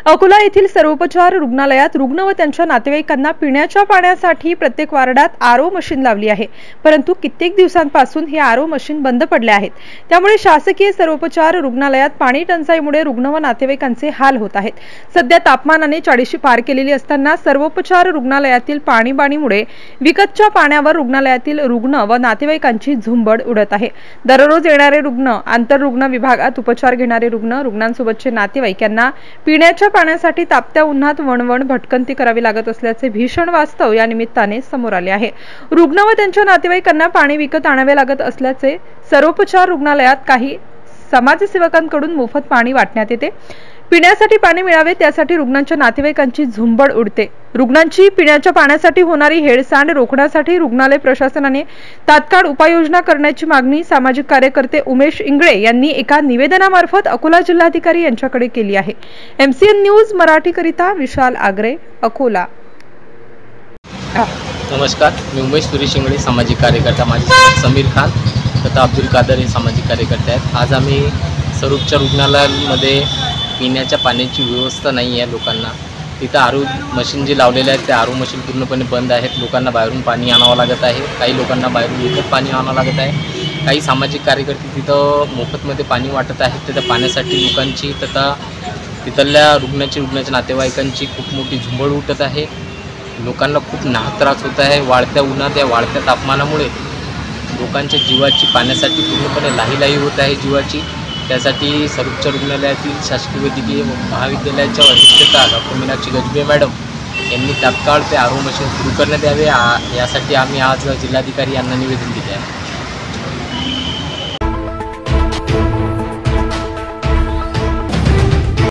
अकोला येथील सर्वोपचार रुग्णालयात रुग्ण व त्यांच्या नातेवाईकांना पिण्याच्या पाण्यासाठी प्रत्येक वार्डात आरओ मशीन लावली आहे, परंतु कित्येक दिवसांपासून हे आरओ मशीन बंद पडले आहेत। त्यामुळे शासकीय सर्वोपचार रुग्णालयात पाणी टंचाईमुळे रुग्ण व नातेवाईकांचे हाल होत आहेत। सध्या तापमानाने 40 पार केलेली असताना सर्वोपचार रुग्णालयातील पाणीबाणीमुळे विकतच्या पाण्यावर रुग्णालयातील रुग्ण व नातेवाईकांची झुंबड उडत आहे। दररोज येणारे रुग्ण, आंतररुग्ण विभागात उपचार घेणारे रुग्ण, रुग्णांसोबतचे नातेवाईक यांना पिण्याच्या पाण्यासाठी तापत्या उन्हात वणवण भटकंती करावी लागत असल्याचे भीषण वास्तव या निमित्ताने समोर आले आहे। रुग्ण व त्यांच्या नातेवाईकांना पाणी विकत आणावे लागत असल्याचे सर्वोपचार रुग्णालयात काही समाजसेवकांकडून मोफत पाणी वाटण्यात येते। पिण्यासाठी पाणी मिळावे त्यासाठी रुग्णांच्या नातेवाईकांची झुंबड उडते। रुग्णांची पिण्याच्या पाण्यासाठी होणारी हेळसांड रोखण्यासाठी रुग्णालय प्रशासनाने तात्काळ उपाययोजना करण्याची मागणी सामाजिक कार्यकर्ते उमेश इंगळे यांनी एका निवेदनामार्फत अकोला जिल्हाधिकारी यांच्याकडे केली आहे। MCN न्यूज मराठी करिता विशाल आगरे, अकोला। नमस्कार, मी उमेश सुरेश इंगळे, सामाजिक कार्यकर्ता। माझे समीर खान तथा अब्दुल कादर हे सामाजिक कार्यकर्ते आहेत। आज आम्ही सर्वोपचार रुग्णालयामध्ये पिण्याच्या पाण्याची व्यवस्था नाही आहे लोकांना। तिथं आरओ मशीन जे लावलेले आहेत ते आरओ मशीन पूर्णपणे बंद आहेत। लोकांना बाहेरून पाणी आणावं लागत आहे, काही लोकांना बाहेरून विकत पाणी आणावं लागत आहे। काही सामाजिक कार्यकर्ते तिथं मोफतमध्ये पाणी वाटत आहेत। तिथं पाण्यासाठी लोकांची तथा तिथल्या रुग्णाच्या नातेवाईकांची खूप मोठी झुंबड उठत आहे। लोकांना खूप नाहक त्रास होत आहे। वाढत्या उन्हात या वाढत्या तापमानामुळे लोकांच्या जीवाची पाण्यासाठी पूर्णपणे लाहीलाही होत आहे जीवाची। त्यासाठी सर्वोपचार रुग्णालयातील शासकीय वैद्यकीय महाविद्यालयाच्या अधिष्ठाता डॉक्टर मीनाक्षी गजबे मॅडम यांनी तात्काळ ते आरओ मशीन सुरू करण्यात यावे यासाठी आम्ही आज जिल्हाधिकारी यांना निवेदन दिले आहे।